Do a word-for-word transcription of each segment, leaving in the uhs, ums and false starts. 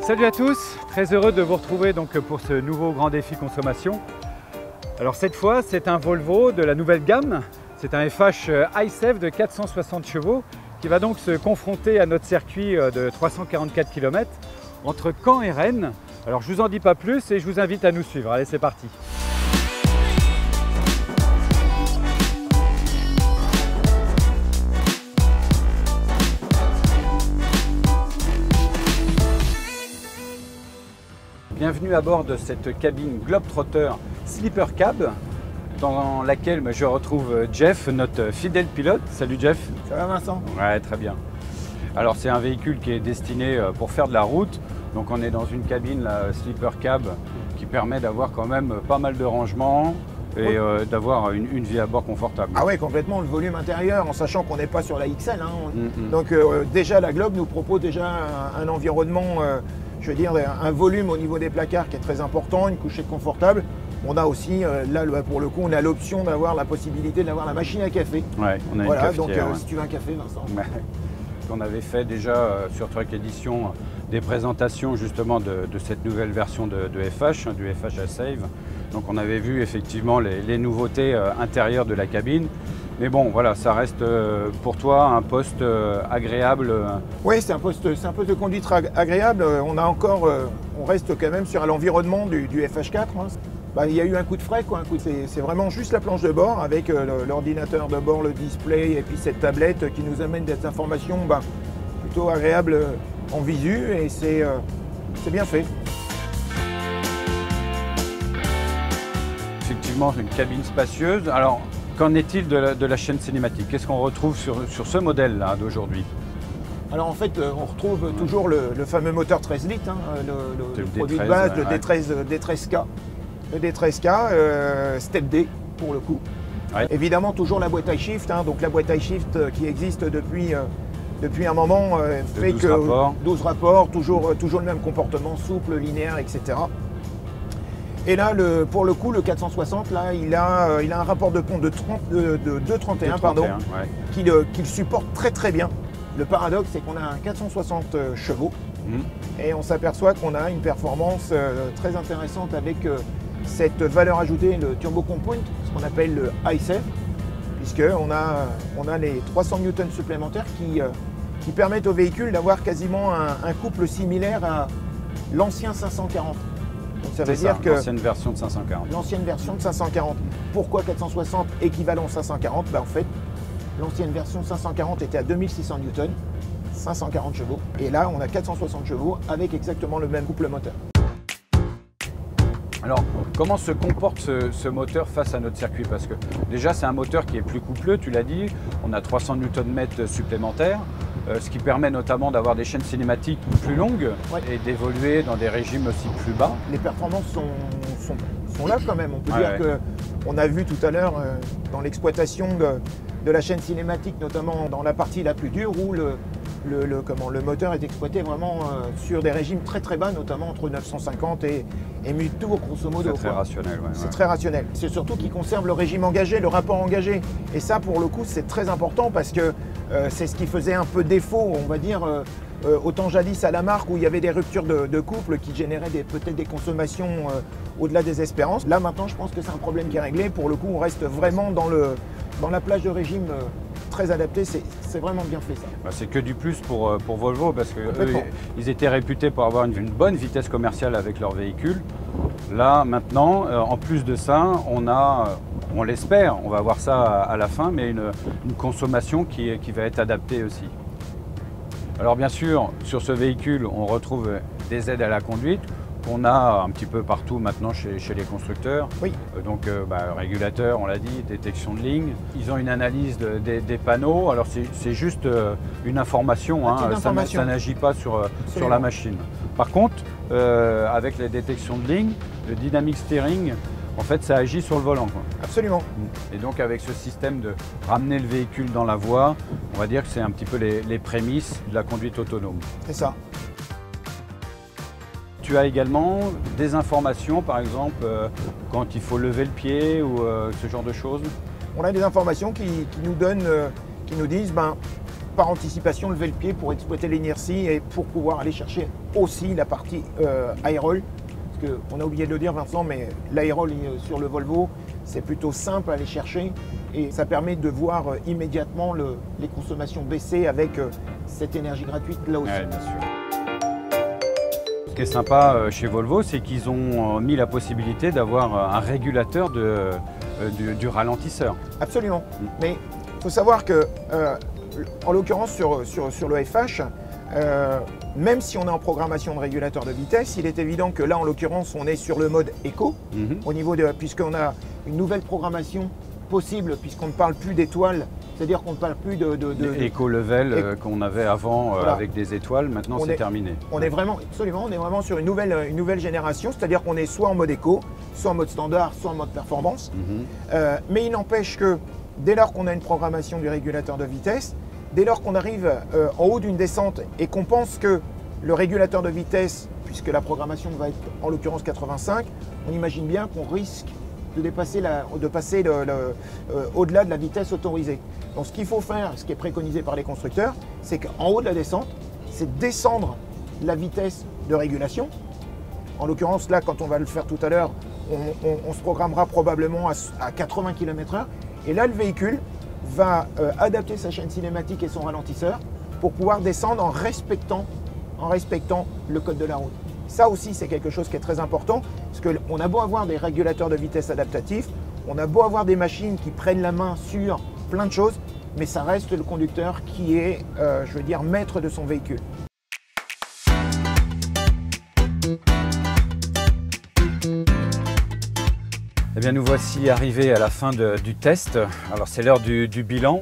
Salut à tous, très heureux de vous retrouver donc pour ce nouveau grand défi consommation. Alors cette fois c'est un Volvo de la nouvelle gamme, c'est un F H iSafe de quatre cent soixante chevaux qui va donc se confronter à notre circuit de trois cent quarante-quatre kilomètres entre Caen et Rennes. Alors je vous en dis pas plus et je vous invite à nous suivre, allez c'est parti. Bienvenue à bord de cette cabine Globetrotter Sleeper Cab dans laquelle je retrouve Jeff, notre fidèle pilote. Salut Jeff. Ça va Vincent? Ouais, très bien. Alors c'est un véhicule qui est destiné pour faire de la route. Donc on est dans une cabine la Sleeper Cab qui permet d'avoir quand même pas mal de rangements et oui. euh, d'avoir une, une vie à bord confortable. Ah ouais, complètement, le volume intérieur, en sachant qu'on n'est pas sur la X L. Hein. Mm-hmm. Donc euh, déjà la Globe nous propose déjà un, un environnement, euh, je veux dire un volume au niveau des placards qui est très important, une couchette confortable. On a aussi, euh, là pour le coup, on a l'option d'avoir la possibilité d'avoir la machine à café. Ouais, on a une voilà, cafetière. donc euh, ouais. Si tu veux un café Vincent. Ouais. On avait fait déjà euh, sur Truck Edition des présentations justement de, de cette nouvelle version de, de F H, hein, du F H iSafe. Donc on avait vu effectivement les, les nouveautés euh, intérieures de la cabine. Mais bon, voilà, ça reste euh, pour toi un poste euh, agréable. Euh... Oui, c'est un poste, c'est un poste de conduite agréable. On a encore, euh, on reste quand même sur l'environnement du, du F H quatre. Hein. Bah, il y a eu un coup de frais, quoi. C'est vraiment juste la planche de bord avec euh, l'ordinateur de bord, le display et puis cette tablette qui nous amène des informations bah, plutôt agréables en visu et c'est euh, bien fait. Effectivement, c'est une cabine spacieuse. Alors, qu'en est-il de, de la chaîne cinématique? Qu'est-ce qu'on retrouve sur, sur ce modèle-là d'aujourd'hui? Alors en fait, on retrouve toujours le, le fameux moteur treize litres, hein, le, le, le produit de base, ouais, le D treize, D treize K. Le D treize K, euh, Step D pour le coup. Ouais. Évidemment toujours la boîte iShift, hein, donc la boîte iShift qui existe depuis, euh, depuis un moment euh, fait douze que rapports. douze rapports, toujours, toujours le même comportement, souple, linéaire, et cetera. Et là, le, pour le coup, le quatre cent soixante, là, il a, euh, il a un rapport de pont de, de, de deux trente et un, pardon, ouais. qui, le, qui le supporte très très bien. Le paradoxe, c'est qu'on a un quatre cent soixante chevaux mmh. et on s'aperçoit qu'on a une performance euh, très intéressante avec euh, cette valeur ajoutée, le Turbo Compound, ce qu'on appelle le iSafe, puisqu'on a, on a les trois cents newtons supplémentaires qui, euh, qui permettent au véhicule d'avoir quasiment un, un couple similaire à l'ancien cinq cent quarante. Donc ça veut dire que l'ancienne version de cinq cent quarante. L'ancienne version de cinq cent quarante. Pourquoi quatre cent soixante équivalent cinq cent quarante? Ben, en fait, l'ancienne version cinq cent quarante était à deux mille six cents newtons, cinq cent quarante chevaux. Et là, on a quatre cent soixante chevaux avec exactement le même couple moteur. Alors, comment se comporte ce, ce moteur face à notre circuit? Parce que déjà, c'est un moteur qui est plus coupleux, tu l'as dit. On a trois cents newtons mètres supplémentaires, euh, ce qui permet notamment d'avoir des chaînes cinématiques plus longues ouais. et d'évoluer dans des régimes aussi plus bas. Les performances sont, sont, sont là quand même. On peut ouais, dire ouais. qu'on a vu tout à l'heure euh, dans l'exploitation de, de la chaîne cinématique, notamment dans la partie la plus dure, où le, le, le, comment, le moteur est exploité vraiment euh, sur des régimes très très bas, notamment entre neuf cent cinquante et, et mille tours grosso modo. C'est très quoi. rationnel. Ouais, c'est ouais. très rationnel. C'est surtout qu'il conserve le régime engagé, le rapport engagé. Et ça, pour le coup, c'est très important parce que euh, c'est ce qui faisait un peu défaut, on va dire, euh, euh, autant jadis à la marque où il y avait des ruptures de, de couple qui généraient peut-être des consommations euh, au-delà des espérances. Là, maintenant, je pense que c'est un problème qui est réglé. Pour le coup, on reste vraiment dans, le, dans la plage de régime euh, très adapté. C'est vraiment bien fait, ça. Bah, c'est que du plus pour, pour Volvo parce que eux, ils étaient réputés pour avoir une, une bonne vitesse commerciale avec leur véhicule. Là, maintenant, euh, en plus de ça, on a, on l'espère, on va voir ça à, à la fin, mais une, une consommation qui, qui va être adaptée aussi. Alors bien sûr, sur ce véhicule, on retrouve des aides à la conduite qu'on a un petit peu partout maintenant chez, chez les constructeurs. Oui. Euh, donc euh, bah, régulateur, on l'a dit, détection de ligne. Ils ont une analyse de, de, des panneaux. Alors c'est juste euh, une information, hein, information. Ça, ça n'agit pas sur, sur la machine. Par contre, euh, avec les détections de ligne, le dynamic steering, en fait, ça agit sur le volant, quoi. Absolument. Et donc avec ce système de ramener le véhicule dans la voie, on va dire que c'est un petit peu les, les prémices de la conduite autonome. C'est ça. Tu as également des informations, par exemple, euh, quand il faut lever le pied ou euh, ce genre de choses? On a des informations qui, qui nous donnent, euh, qui nous disent, ben, par anticipation lever le pied pour exploiter l'inertie et pour pouvoir aller chercher aussi la partie euh, aérole. Parce qu'on a oublié de le dire, Vincent, mais l'aérole sur le Volvo, c'est plutôt simple à aller chercher et ça permet de voir euh, immédiatement le, les consommations baisser avec euh, cette énergie gratuite là aussi. Ouais, bien sûr. Ce qui est sympa chez Volvo, c'est qu'ils ont mis la possibilité d'avoir un régulateur de, euh, du, du ralentisseur. Absolument. Mmh. Mais il faut savoir que, euh, en l'occurrence sur, sur, sur le F H, euh, même si on est en programmation de régulateur de vitesse, il est évident que là, en l'occurrence, on est sur le mode éco, mmh. au niveau de, puisqu'on a une nouvelle programmation possible, puisqu'on ne parle plus d'étoiles. C'est-à-dire qu'on ne parle plus de... de, de Éco-level euh, qu'on avait avant euh, voilà. avec des étoiles, maintenant c'est terminé. On est vraiment, absolument, on est vraiment sur une nouvelle, une nouvelle génération, c'est-à-dire qu'on est soit en mode éco, soit en mode standard, soit en mode performance. Mm-hmm. euh, mais il n'empêche que dès lors qu'on a une programmation du régulateur de vitesse, dès lors qu'on arrive euh, en haut d'une descente et qu'on pense que le régulateur de vitesse, puisque la programmation va être en l'occurrence quatre-vingt-cinq, on imagine bien qu'on risque de dépasser la, de passer le, le, euh, au-delà de la vitesse autorisée. Donc ce qu'il faut faire, ce qui est préconisé par les constructeurs, c'est qu'en haut de la descente, c'est descendre la vitesse de régulation. En l'occurrence, là, quand on va le faire tout à l'heure, on, on, on se programmera probablement à, à quatre-vingts kilomètres heure. Et là, le véhicule va euh, adapter sa chaîne cinématique et son ralentisseur pour pouvoir descendre en respectant, en respectant le code de la route. Ça aussi, c'est quelque chose qui est très important, parce qu'on a beau avoir des régulateurs de vitesse adaptatifs, on a beau avoir des machines qui prennent la main sur plein de choses, mais ça reste le conducteur qui est, euh, je veux dire, maître de son véhicule. Eh bien, nous voici arrivés à la fin de, du test. Alors, c'est l'heure du, du bilan.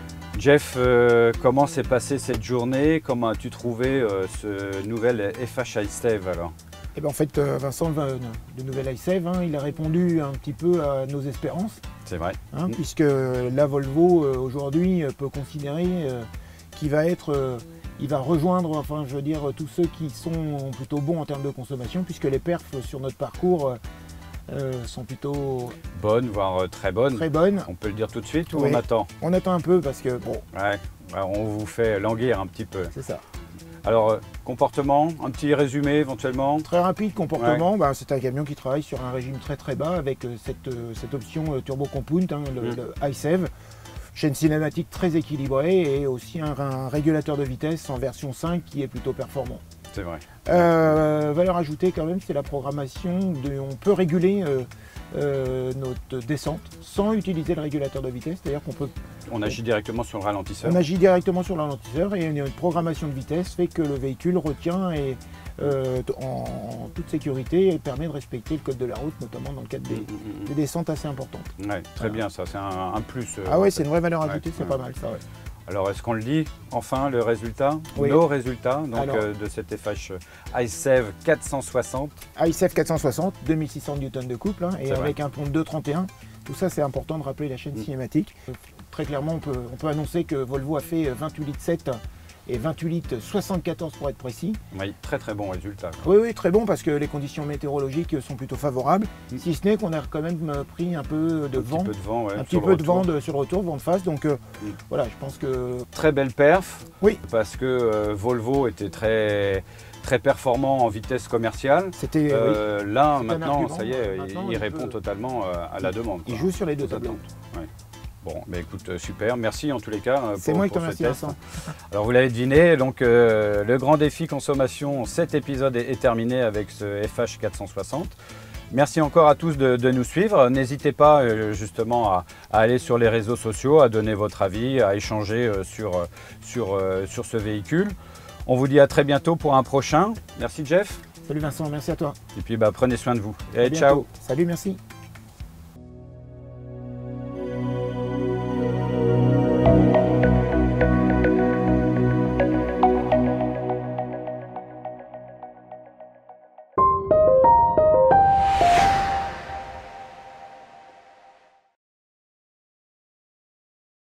Jeff, euh, comment s'est passée cette journée? Comment as-tu trouvé euh, ce nouvel F H iSave alors? Eh bien, en fait, Vincent, le, le nouvel iSave, hein, il a répondu un petit peu à nos espérances. C'est vrai. Hein, mmh. Puisque la Volvo, euh, aujourd'hui, peut considérer euh, qu'il va être, euh, il va rejoindre, enfin, je veux dire, tous ceux qui sont plutôt bons en termes de consommation, puisque les perfs sur notre parcours euh, Euh, sont plutôt bonnes, voire très bonnes. Très bonnes. On peut le dire tout de suite ou oui. on attend? On attend un peu parce que bon. Ouais, on vous fait languir un petit peu. C'est ça. Alors, comportement, un petit résumé éventuellement? Très rapide, comportement. Ouais. Bah, c'est un camion qui travaille sur un régime très très bas avec cette, cette option Turbo Compound, hein, le, mmh. le iSave. Chaîne cinématique très équilibrée et aussi un, un régulateur de vitesse en version cinq qui est plutôt performant. C'est vrai. Euh, valeur ajoutée quand même, c'est la programmation. De, on peut réguler euh, euh, notre descente sans utiliser le régulateur de vitesse. C'est-à-dire qu'on peut. On agit directement sur le ralentisseur. On agit directement sur le ralentisseur et une, une programmation de vitesse fait que le véhicule retient et, euh, en, en toute sécurité et permet de respecter le code de la route, notamment dans le cadre des, mmh, mmh. des descentes assez importantes. Ouais, très voilà. Bien, ça c'est un, un plus. Euh, ah ouais, c'est une vraie valeur ajoutée, ouais, c'est ouais. pas mal ça. Ouais. Alors, est-ce qu'on le dit enfin, le résultat? Oui. Nos résultats donc, Alors, euh, de cet F H iSave quatre cent soixante. iSave quatre cent soixante, deux mille six cents newtons de couple, hein, et avec vrai. un pont de deux virgule trente et un. Tout ça, c'est important de rappeler la chaîne mmh. cinématique. Euh, très clairement, on peut, on peut annoncer que Volvo a fait vingt-huit litres sept et vingt-huit litres soixante-quatorze pour être précis. Oui, très très bon résultat. Oui, oui, très bon parce que les conditions météorologiques sont plutôt favorables. Mmh. Si ce n'est qu'on a quand même pris un peu de un vent. Petit peu de vent, ouais, un petit peu de vent de, sur le retour, vent de face. Donc euh, mmh. voilà, je pense que... Très belle perf. Oui. Parce que euh, Volvo était très... très performant en vitesse commerciale. C'était euh, oui. Là, maintenant, ça y est, maintenant, il, il répond peut... totalement euh, à la demande. Il quoi. joue sur les deux tableaux. Ouais. Bon, bah écoute, super, merci en tous les cas. C'est moi qui te remercie. Alors vous l'avez deviné, donc euh, le grand défi consommation, cet épisode est, est terminé avec ce F H quatre cent soixante. Merci encore à tous de, de nous suivre. N'hésitez pas euh, justement à, à aller sur les réseaux sociaux, à donner votre avis, à échanger euh, sur, sur, euh, sur ce véhicule. On vous dit à très bientôt pour un prochain. Merci Jeff. Salut Vincent, merci à toi. Et puis bah, prenez soin de vous. Et ciao. Salut, merci.